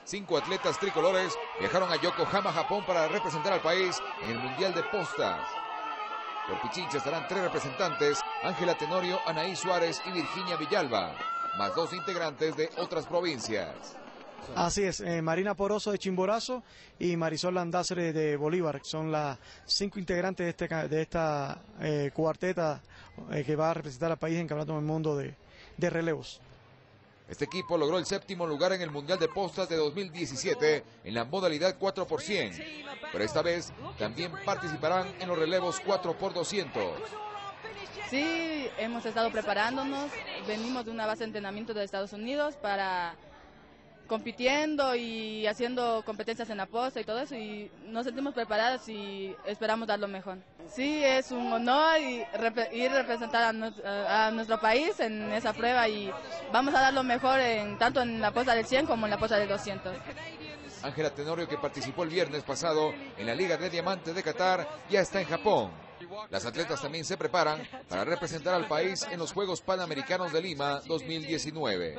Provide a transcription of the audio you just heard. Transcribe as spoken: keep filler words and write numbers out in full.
Cinco atletas tricolores viajaron a Yokohama, Japón, para representar al país en el Mundial de Postas. Por Pichincha estarán tres representantes: Ángela Tenorio, Anaí Suárez y Virginia Villalba, más dos integrantes de otras provincias. Así es, eh, Marina Poroso de Chimborazo y Marisol Landazre de Bolívar. Son las cinco integrantes de, este, de esta eh, cuarteta eh, que va a representar al país en Campeonato del Mundo de, de relevos. Este equipo logró el séptimo lugar en el Mundial de Postas de dos mil diecisiete en la modalidad cuatro por cien, pero esta vez también participarán en los relevos cuatro por doscientos. Sí, hemos estado preparándonos, venimos de una base de entrenamiento de Estados Unidos para compitiendo y haciendo competencias en la posta y todo eso, y nos sentimos preparados y esperamos dar lo mejor. Sí, es un honor y rep ir a representar a, no a nuestro país en esa prueba, y vamos a dar lo mejor en, tanto en la posta del cien como en la posta del doscientos. Ángela Tenorio, que participó el viernes pasado en la Liga de Diamantes de Qatar, ya está en Japón. Las atletas también se preparan para representar al país en los Juegos Panamericanos de Lima dos mil diecinueve.